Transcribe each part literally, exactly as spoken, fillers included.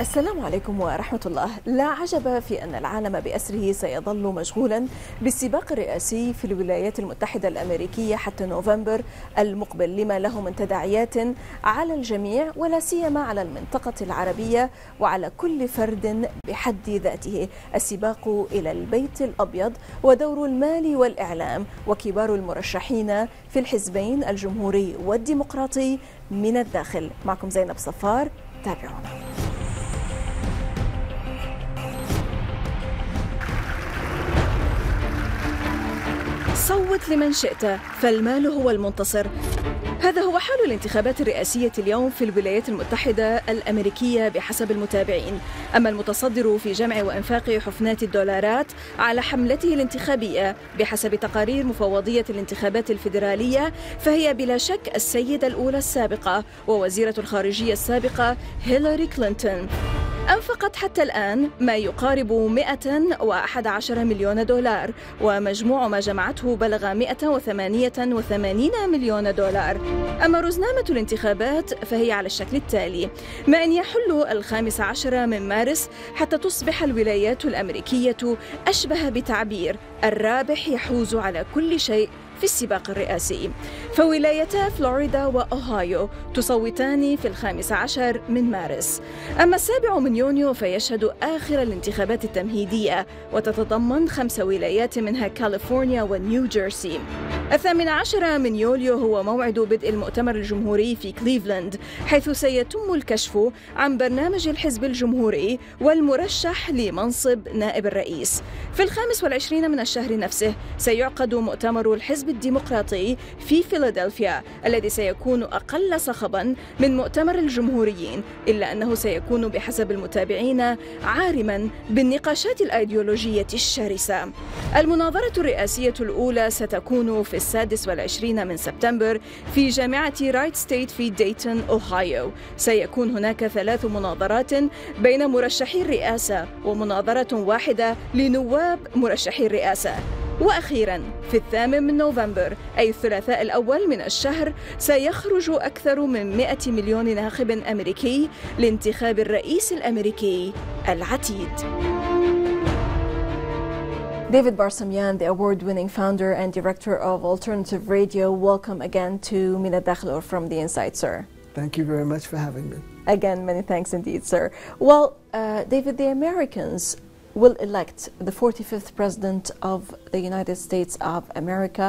السلام عليكم ورحمة الله. لا عجب في أن العالم بأسره سيظل مشغولا بالسباق الرئاسي في الولايات المتحدة الأمريكية حتى نوفمبر المقبل، لما له من تداعيات على الجميع ولا سيما على المنطقة العربية وعلى كل فرد بحد ذاته. السباق إلى البيت الأبيض ودور المال والإعلام وكبار المرشحين في الحزبين الجمهوري والديمقراطي من الداخل. معكم زينب صفار، تابعونا. صوت لمن شئت فالمال هو المنتصر. هذا هو حال الانتخابات الرئاسية اليوم في الولايات المتحدة الأمريكية بحسب المتابعين. أما المتصدر في جمع وإنفاق حفنات الدولارات على حملته الانتخابية بحسب تقارير مفوضية الانتخابات الفيدرالية فهي بلا شك السيدة الأولى السابقة ووزيرة الخارجية السابقة هيلاري كلينتون. أنفقت حتى الآن ما يقارب مئة وأحد عشر مليون دولار، ومجموع ما جمعته بلغ مئة وثمانية وثمانين مليون دولار. أما رزنامة الانتخابات فهي على الشكل التالي: ما أن يحل الخامس عشر من مارس حتى تصبح الولايات الأمريكية أشبه بتعبير الرابح يحوز على كل شيء في السباق الرئاسي. فولايتا فلوريدا وأوهايو تصوتان في الخامس عشر من مارس. أما السابع من يونيو فيشهد آخر الانتخابات التمهيدية وتتضمن خمس ولايات منها كاليفورنيا ونيو جيرسي. الثامن عشر من يوليو هو موعد بدء المؤتمر الجمهوري في كليفلاند، حيث سيتم الكشف عن برنامج الحزب الجمهوري والمرشح لمنصب نائب الرئيس. في الخامس والعشرين من الشهر نفسه سيعقد مؤتمر الحزب الديمقراطي في فيلادلفيا، الذي سيكون أقل صخباً من مؤتمر الجمهوريين، إلا أنه سيكون بحسب المتابعين عارماً بالنقاشات الأيديولوجية الشرسة. المناظرة الرئاسية الأولى ستكون في السادس والعشرين من سبتمبر في جامعة رايت ستيت في دايتون، أوهايو. سيكون هناك ثلاث مناظرات بين مرشحي الرئاسة ومناظرة واحدة لنواب مرشحي الرئاسة. وأخيراً في الثامن من نوفمبر أي الثلاثاء الأول من الشهر سيخرج أكثر من مئة مليون ناخب أمريكي لانتخاب الرئيس الأمريكي العتيد. David Barsamian, the award-winning founder and director of Alternative Radio, welcome again to Min al-Dakhil or From the Inside, sir. Thank you very much for having me. Again, many thanks indeed, sir. Well, uh, David, the Americans will elect the forty-fifth President of the United States of America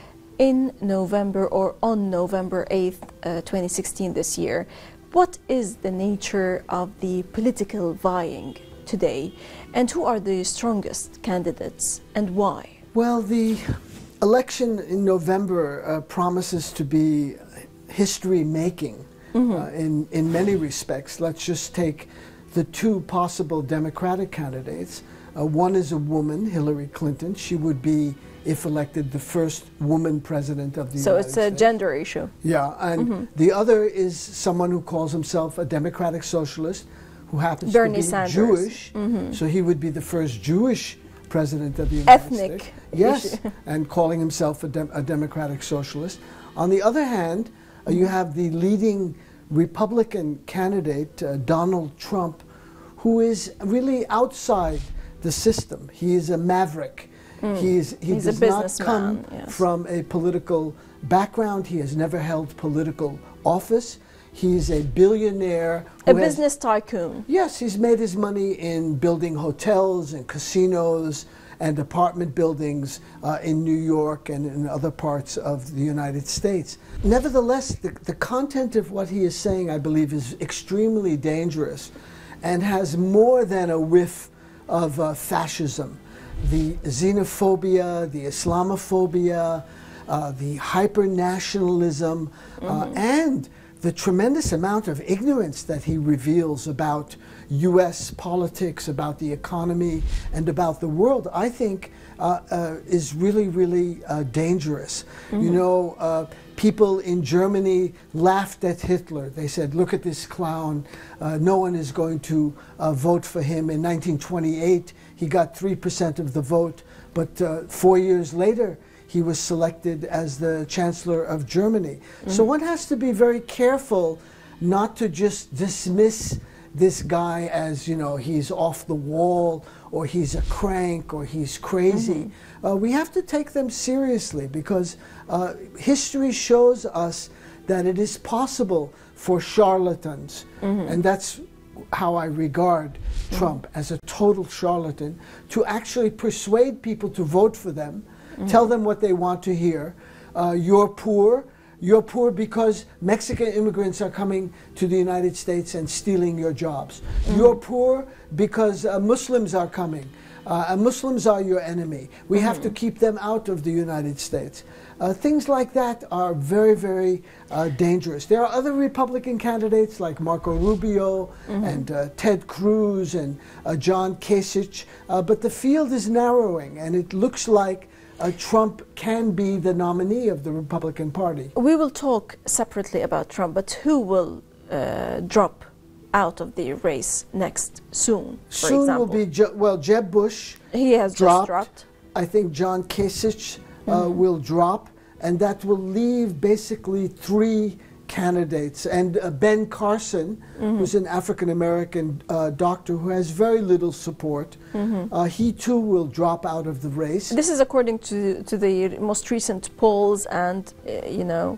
in November or on November eighth, uh, twenty sixteen this year. What is the nature of the political vying today, and who are the strongest candidates and why? Well, the election in November uh, promises to be history-making mm-hmm. uh, in, in many respects. Let's just take the two possible Democratic candidates. Uh, one is a woman, Hillary Clinton. She would be, if elected, the first woman president of the so United States. So it's a gender issue. Yeah, and mm-hmm. the other is someone who calls himself a democratic socialist, who happens Bernie to be Sanders. Jewish. Mm-hmm. So he would be the first Jewish president of the United Ethnic States. Yes, and calling himself a, dem a democratic socialist. On the other hand, uh, you have the leading Republican candidate, uh, Donald Trump, who is really outside the system. He is a maverick. Mm. He, is, he He's does a not come yes. from a political background. He has never held political office. He's a billionaire. A business tycoon. Yes, he's made his money in building hotels and casinos and apartment buildings uh, in New York and in other parts of the United States. Nevertheless, the, the content of what he is saying, I believe, is extremely dangerous and has more than a whiff of uh, fascism. The xenophobia, the Islamophobia, uh, the hyper-nationalism, mm-hmm. uh, and the tremendous amount of ignorance that he reveals about U S politics, about the economy, and about the world, I think uh, uh, is really, really uh, dangerous. Mm-hmm. You know, uh, people in Germany laughed at Hitler. They said, look at this clown. Uh, no one is going to uh, vote for him. In nineteen twenty-eight, he got three percent of the vote, but uh, four years later, he was selected as the Chancellor of Germany. Mm-hmm. So one has to be very careful not to just dismiss this guy as, you know, he's off the wall, or he's a crank, or he's crazy. Mm-hmm. uh, we have to take them seriously, because uh, history shows us that it is possible for charlatans, mm-hmm. and that's how I regard Trump, mm-hmm. as a total charlatan, to actually persuade people to vote for them, mm-hmm. tell them what they want to hear. Uh, you're poor. You're poor because Mexican immigrants are coming to the United States and stealing your jobs. Mm-hmm. You're poor because uh, Muslims are coming. Uh, and Muslims are your enemy. We mm-hmm. have to keep them out of the United States. Uh, things like that are very, very uh, dangerous. There are other Republican candidates like Marco Rubio, mm-hmm. and uh, Ted Cruz, and uh, John Kasich, uh, but the field is narrowing, and it looks like Uh, Trump can be the nominee of the Republican Party. We will talk separately about Trump, but who will uh, drop out of the race next soon, for soon example? will be, Je well, Jeb Bush. He has dropped. just dropped. I think John Kasich uh, mm-hmm. will drop, and that will leave basically three candidates. And uh, Ben Carson, mm-hmm. who's an African-American uh, doctor who has very little support, mm-hmm. uh, he too will drop out of the race. This is according to, to the most recent polls and, uh, you know...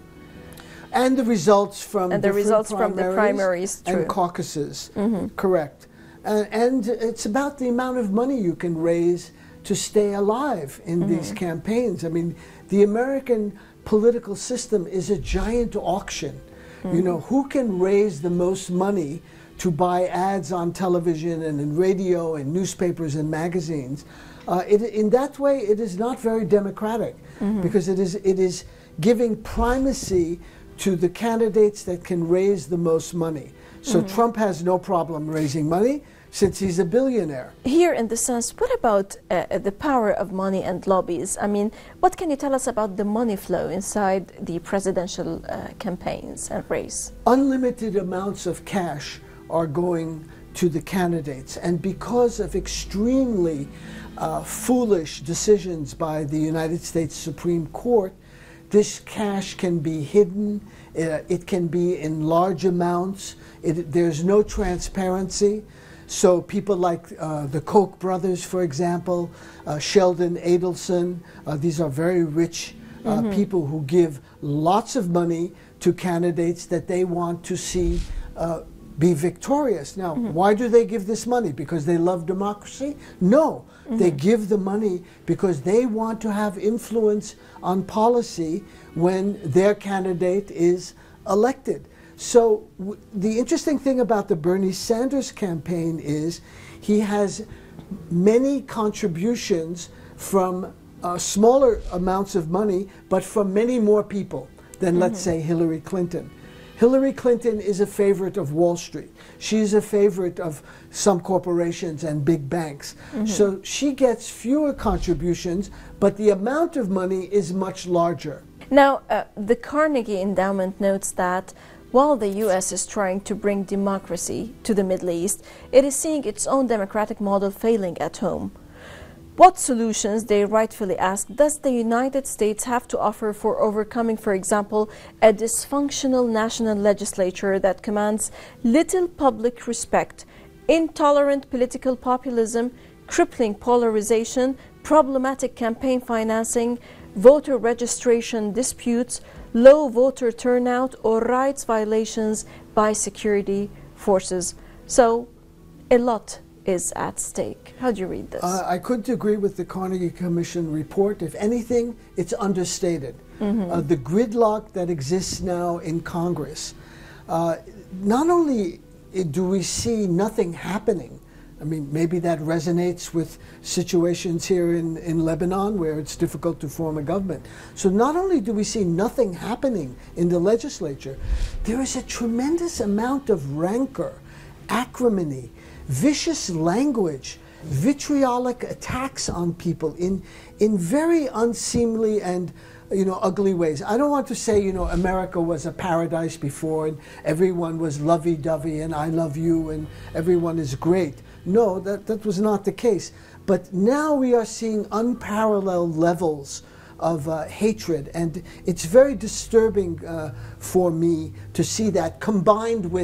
And the results from, and the results from the primaries and true. caucuses, mm-hmm. correct. Uh, and it's about the amount of money you can raise to stay alive in mm-hmm. these campaigns. I mean, the American political system is a giant auction. Mm-hmm. You know, who can raise the most money to buy ads on television and in radio and newspapers and magazines? Uh, it, in that way, it is not very democratic, mm-hmm. because it is, it is giving primacy to the candidates that can raise the most money. So mm-hmm. Trump has no problem raising money, since he's a billionaire. Here, in the sense, what about uh, the power of money and lobbies? I mean, what can you tell us about the money flow inside the presidential uh, campaigns and race? Unlimited amounts of cash are going to the candidates, and because of extremely uh, foolish decisions by the United States Supreme Court, this cash can be hidden, uh, it can be in large amounts, it, there's no transparency. So people like uh, the Koch brothers, for example, uh, Sheldon Adelson, uh, these are very rich uh, mm-hmm. people who give lots of money to candidates that they want to see uh, be victorious. Now, mm-hmm. why do they give this money? Because they love democracy? No, mm-hmm. they give the money because they want to have influence on policy when their candidate is elected. So w the interesting thing about the Bernie Sanders campaign is he has many contributions from uh, smaller amounts of money, but from many more people than, mm-hmm. let's say, Hillary Clinton. Hillary Clinton is a favorite of Wall Street. She's a favorite of some corporations and big banks. Mm-hmm. So she gets fewer contributions, but the amount of money is much larger. Now, uh, the Carnegie Endowment notes that while the U S is trying to bring democracy to the Middle East, it is seeing its own democratic model failing at home. What solutions, they rightfully ask, does the United States have to offer for overcoming, for example, a dysfunctional national legislature that commands little public respect, intolerant political populism, crippling polarization, problematic campaign financing, voter registration disputes, low voter turnout, or rights violations by security forces? So, a lot is at stake. How do you read this? Uh, I couldn't agree with the Carnegie Commission report. If anything, it's understated. Mm-hmm. uh, the gridlock that exists now in Congress, uh, not only do we see nothing happening, I mean, maybe that resonates with situations here in, in Lebanon where it's difficult to form a government. So not only do we see nothing happening in the legislature, there is a tremendous amount of rancor, acrimony, vicious language, vitriolic attacks on people in, in very unseemly and you know, ugly ways. I don't want to say, you know, America was a paradise before and everyone was lovey-dovey and I love you and everyone is great. No, that, that was not the case. But now we are seeing unparalleled levels of uh, hatred, and it's very disturbing uh, for me to see that, combined with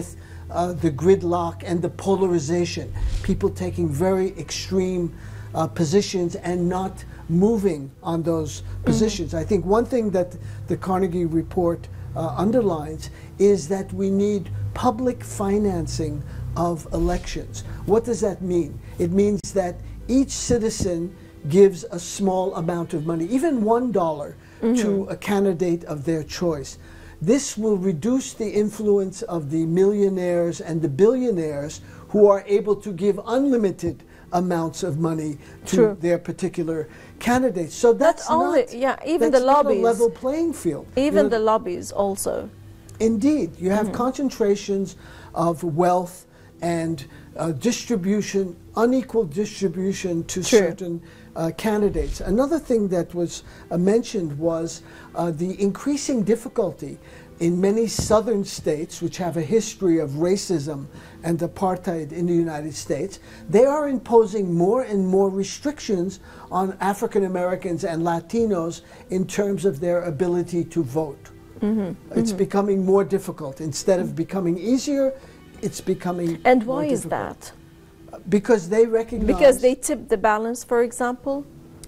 uh, the gridlock and the polarization, people taking very extreme uh, positions and not moving on those positions. Mm-hmm. I think one thing that the Carnegie report uh, underlines is that we need public financing of elections. What does that mean? It means that each citizen gives a small amount of money, even one dollar, mm-hmm. to a candidate of their choice. This will reduce the influence of the millionaires and the billionaires who are able to give unlimited amounts of money to True. their particular candidates. So that's not only, not, yeah, even that's the not lobbies, a level playing field. Even you know, the lobbies also. Indeed, you have Mm-hmm. concentrations of wealth and uh, distribution, unequal distribution to True. certain uh, candidates. Another thing that was uh, mentioned was uh, the increasing difficulty in many southern states, which have a history of racism and apartheid in the United States. They are imposing more and more restrictions on African Americans and Latinos in terms of their ability to vote. Mm-hmm. It's mm-hmm. becoming more difficult. Instead of becoming easier, it's becoming And more why is difficult. that? Because they recognize... Because they tip the balance, for example?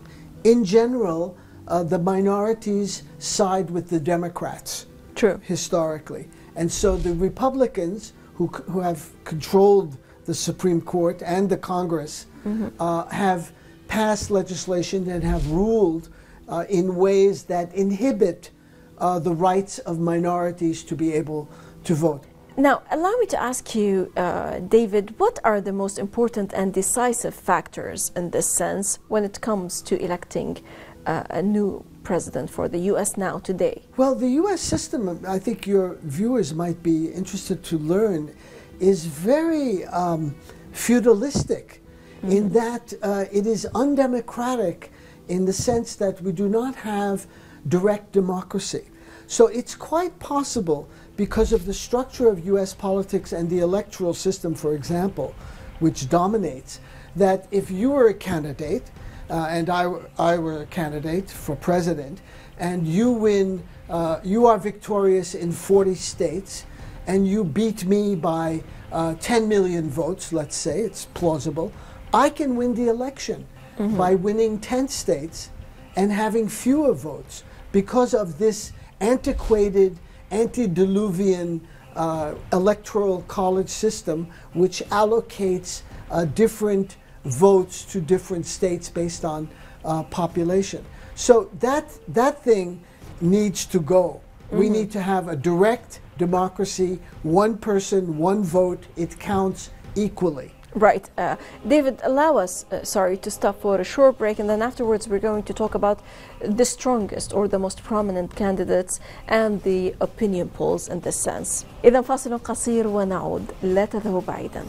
In general, uh, the minorities side with the Democrats. True. Historically. And so the Republicans, who, who have controlled the Supreme Court and the Congress, mm-hmm. uh, have passed legislation and have ruled uh, in ways that inhibit uh, the rights of minorities to be able to vote. Now, allow me to ask you, uh, David, what are the most important and decisive factors in this sense when it comes to electing uh, a new president for the U S now, today? Well, the U S system, I think your viewers might be interested to learn, is very um, feudalistic mm-hmm. in that uh, it is undemocratic in the sense that we do not have direct democracy. So it's quite possible, because of the structure of U S politics and the electoral system, for example, which dominates, that if you were a candidate, Uh, and I, I were a candidate for president, and you win, uh, you are victorious in forty states, and you beat me by uh, ten million votes, let's say, it's plausible, I can win the election mm-hmm. by winning ten states and having fewer votes because of this antiquated, antediluvian uh, electoral college system which allocates uh, different votes to different states based on uh, population. So that that thing needs to go. Mm-hmm. We need to have a direct democracy, one person, one vote, it counts equally. Right. Uh, David, allow us, uh, sorry, to stop for a short break, and then afterwards we're going to talk about the strongest or the most prominent candidates and the opinion polls in this sense. إذا فاصل قصير ونعود، لا تذهبوا بعيدا.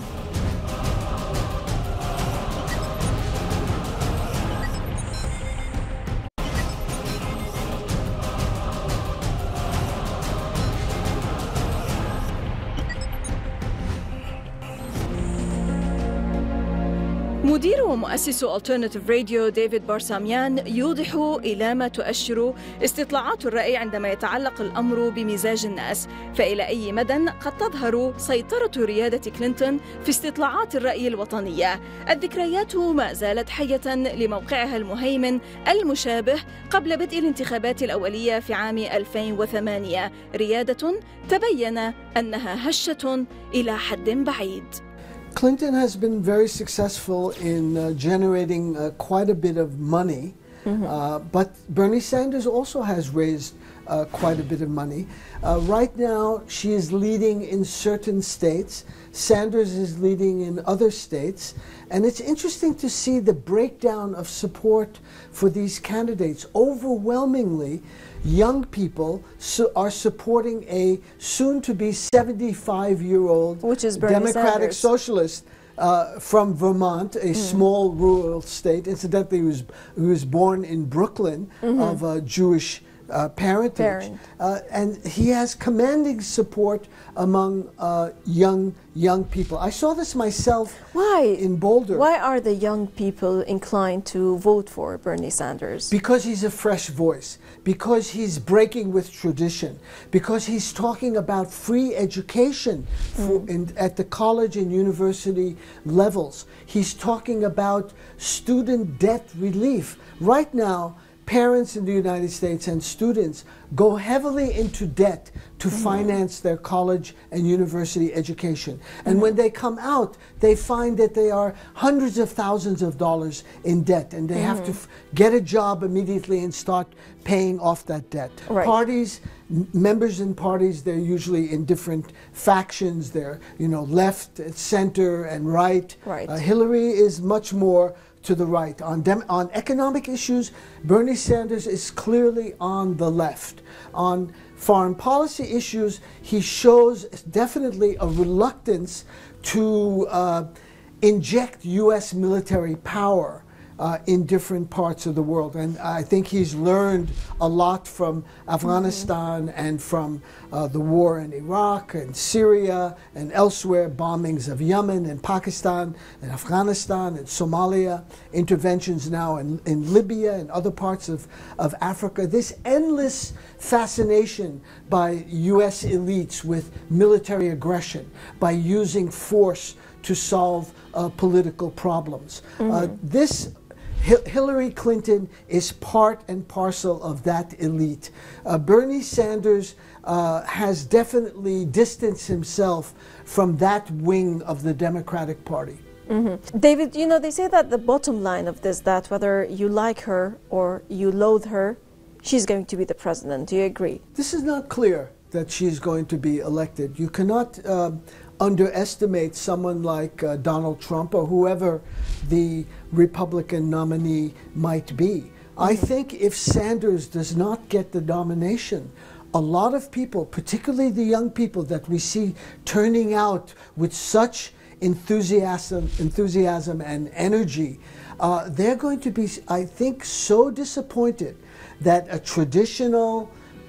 مدير ومؤسس Alternative Radio ديفيد بارساميان يوضح إلى ما تؤشر استطلاعات الرأي عندما يتعلق الأمر بمزاج الناس، فإلى أي مدى قد تظهر سيطرة ريادة كلينتون في استطلاعات الرأي الوطنية. الذكريات ما زالت حية لموقعها المهيمن المشابه قبل بدء الانتخابات الأولية في عام ألفين وثمانية، ريادة تبين أنها هشة إلى حد بعيد. Clinton has been very successful in uh, generating uh, quite a bit of money, mm-hmm. uh, but Bernie Sanders also has raised uh, quite a bit of money. Uh, right now, she is leading in certain states. Sanders is leading in other states. And it's interesting to see the breakdown of support for these candidates. Overwhelmingly, young people su- are supporting a soon-to-be seventy-five-year-old Which is Bernie Democratic Sanders. Socialist uh, from Vermont, a mm. small rural state. Incidentally, he was, he was born in Brooklyn mm-hmm. of uh, Jewish uh, parentage. Parent. Uh, and he has commanding support among uh, young young people. I saw this myself Why? in Boulder. Why are the young people inclined to vote for Bernie Sanders? Because he's a fresh voice, because he's breaking with tradition, because he's talking about free education for, in, at the college and university levels. He's talking about student debt relief. Right now, parents in the United States and students go heavily into debt to mm-hmm. finance their college and university education. And mm-hmm. when they come out, they find that they are hundreds of thousands of dollars in debt, and they mm-hmm. have to f get a job immediately and start paying off that debt. Right. Parties, members in parties, they're usually in different factions. They're, you know, left, center, and right. Right. Uh, Hillary is much more to the right. On, dem on economic issues, Bernie Sanders is clearly on the left. On foreign policy issues, he shows definitely a reluctance to uh, inject U S military power Uh, in different parts of the world. And I think he's learned a lot from Afghanistan mm-hmm. and from uh, the war in Iraq and Syria and elsewhere, bombings of Yemen and Pakistan and Afghanistan and Somalia, interventions now in, in Libya and other parts of, of Africa. This endless fascination by U S elites with military aggression, by using force to solve uh, political problems. Mm-hmm. uh, this Hillary Clinton is part and parcel of that elite. Uh, Bernie Sanders uh, has definitely distanced himself from that wing of the Democratic Party. Mm-hmm. David, you know, they say that the bottom line of this, that whether you like her or you loathe her, she's going to be the president. Do you agree? This is not clear that she's going to be elected. You cannot uh, underestimate someone like uh, Donald Trump or whoever the Republican nominee might be. Mm-hmm. I think if Sanders does not get the nomination, a lot of people, particularly the young people that we see turning out with such enthusiasm, enthusiasm and energy, uh, they're going to be, I think, so disappointed that a traditional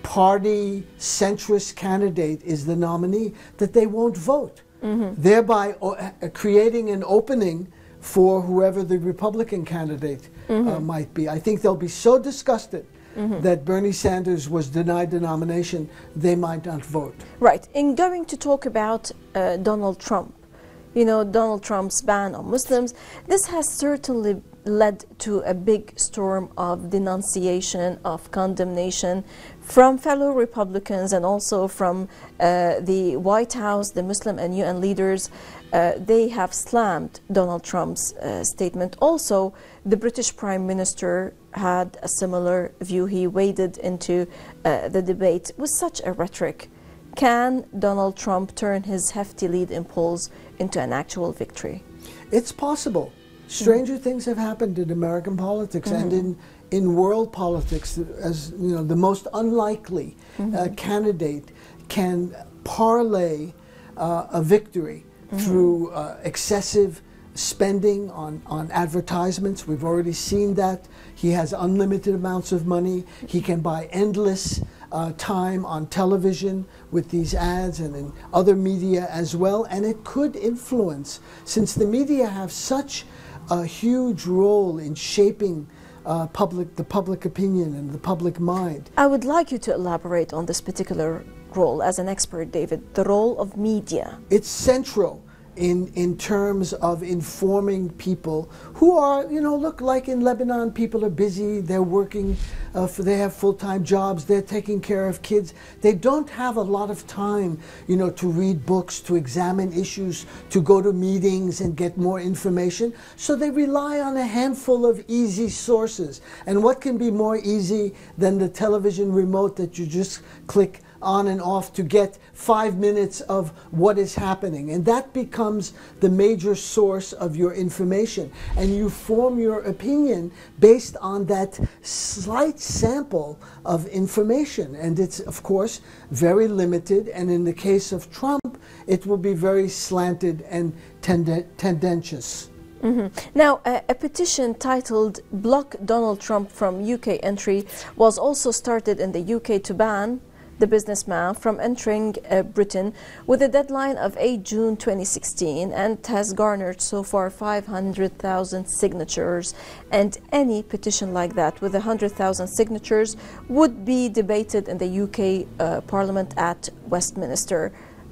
party centrist candidate is the nominee that they won't vote, mm-hmm. thereby uh, creating an opening for whoever the Republican candidate mm-hmm. uh, might be. I think they'll be so disgusted mm-hmm. that Bernie Sanders was denied the nomination, they might not vote. Right. In going to talk about uh, Donald Trump, you know, Donald Trump's ban on Muslims, this has certainly led to a big storm of denunciation, of condemnation from fellow Republicans and also from uh, the White House, the Muslim and U N leaders. Uh, they have slammed Donald Trump's uh, statement. Also, the British Prime Minister had a similar view. He waded into uh, the debate with such a rhetoric. Can Donald Trump turn his hefty lead in polls into an actual victory? It's possible. Stranger mm-hmm. things have happened in American politics mm-hmm. and in, in world politics. As you know, the most unlikely mm-hmm. uh, candidate can parlay uh, a victory mm-hmm. through uh, excessive spending on, on advertisements. We've already seen that. He has unlimited amounts of money. He can buy endless uh, time on television with these ads and in other media as well. And it could influence, since the media have such a huge role in shaping uh, public, the public opinion and the public mind. I would like you to elaborate on this particular role as an expert, David, the role of media. It's central in, in terms of informing people who are, you know, look, like in Lebanon, people are busy, they're working, uh, for, they have full-time jobs, they're taking care of kids. They don't have a lot of time, you know, to read books, to examine issues, to go to meetings and get more information. So they rely on a handful of easy sources. And what can be more easy than the television remote that you just click on and off to get five minutes of what is happening? And that becomes the major source of your information. And you form your opinion based on that slight sample of information. And it's, of course, very limited. And in the case of Trump, it will be very slanted and tend tendentious. Mm-hmm. Now, uh, a petition titled Block Donald Trump from U K Entry was also started in the U K to ban the businessman from entering uh, Britain with a deadline of eighth June twenty sixteen, and has garnered so far five hundred thousand signatures. And any petition like that with one hundred thousand signatures would be debated in the U K uh, Parliament at Westminster.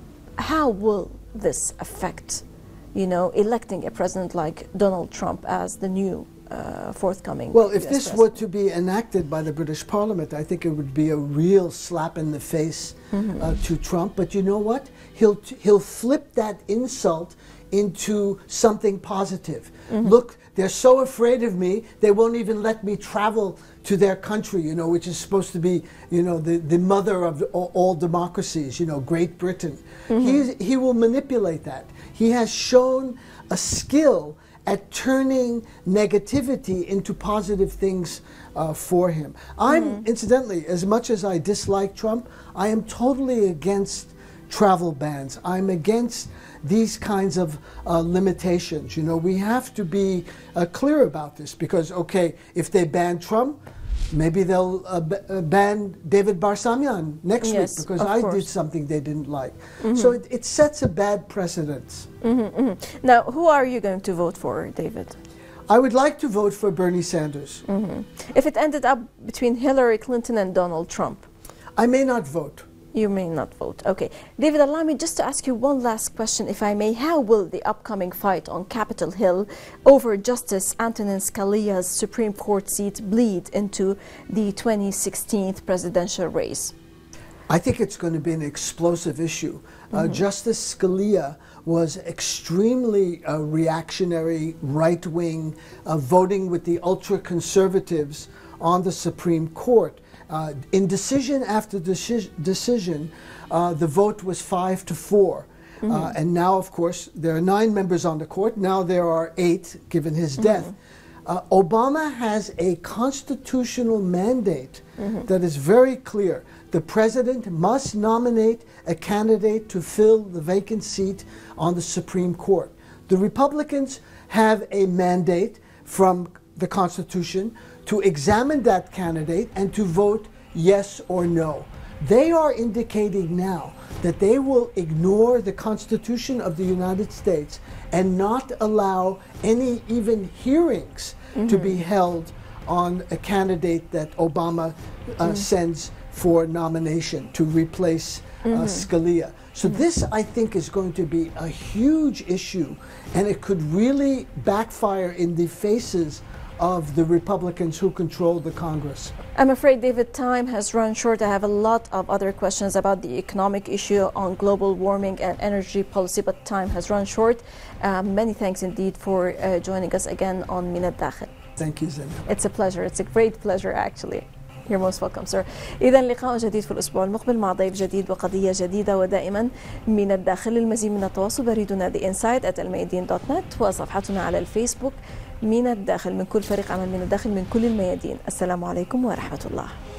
How will this affect, you know, electing a president like Donald Trump as the new uh, forthcoming Well, if U S this president? were to be enacted by the British Parliament, I think it would be a real slap in the face mm-hmm. uh, to Trump. But you know what? He'll, t he'll flip that insult into something positive. Mm-hmm. Look, they're so afraid of me, they won't even let me travel to their country, you know, which is supposed to be, you know, the, the mother of all, all democracies, you know, Great Britain. Mm-hmm. He's, he will manipulate that. He has shown a skill at turning negativity into positive things uh, for him. I'm, mm-hmm. incidentally, as much as I dislike Trump, I am totally against travel bans. I'm against these kinds of uh, limitations. You know, we have to be uh, clear about this because, okay, if they ban Trump, maybe they'll uh, b uh, ban David Barsamian next yes, week because I course. did something they didn't like. Mm-hmm. So it, it sets a bad precedent. Mm-hmm, mm-hmm. Now, who are you going to vote for, David? I would like to vote for Bernie Sanders. Mm-hmm. If it ended up between Hillary Clinton and Donald Trump? I may not vote. You may not vote. Okay. David, allow me just to ask you one last question, if I may. How will the upcoming fight on Capitol Hill over Justice Antonin Scalia's Supreme Court seat bleed into the twenty sixteen presidential race? I think it's going to be an explosive issue. Mm-hmm. uh, Justice Scalia was extremely uh, reactionary, right-wing, uh, voting with the ultra-conservatives on the Supreme Court. Uh, in decision after deci decision, uh, the vote was five to four. Mm-hmm. uh, and now, of course, there are nine members on the court. Now there are eight, given his mm-hmm. death. Uh, Obama has a constitutional mandate mm-hmm. that is very clear. The president must nominate a candidate to fill the vacant seat on the Supreme Court. The Republicans have a mandate from the Constitution to examine that candidate and to vote yes or no. They are indicating now that they will ignore the Constitution of the United States and not allow any even hearings mm-hmm. to be held on a candidate that Obama uh, mm-hmm. sends for nomination to replace uh, mm-hmm. Scalia. So mm-hmm. this, I think, is going to be a huge issue, and it could really backfire in the faces of the Republicans who control the Congress. I'm afraid, David, time has run short. I have a lot of other questions about the economic issue on global warming and energy policy, but time has run short. Um, many thanks indeed for uh, joining us again on من الداخل. Thank you, Zainab. It's a pleasure. It's a great pleasure, actually. You're most welcome, sir. إذا لقاء جديد في الأسبوع المقبل مع ضيف جديد وقضية جديدة ودائما من الداخل. المزيد من التواصل بريدنا the inside at الميادين دوت نت وصفحتنا على الفيسبوك من الداخل. من كل فريق عمل من الداخل من كل الميادين. السلام عليكم ورحمة الله.